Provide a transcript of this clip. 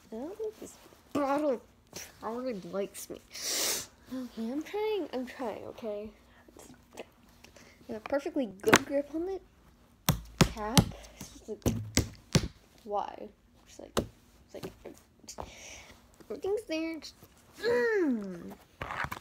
I don't think this bottle probably likes me. Okay, I'm trying, okay? I have a perfectly good grip on the cap. It's just like, why? It's like everything's there.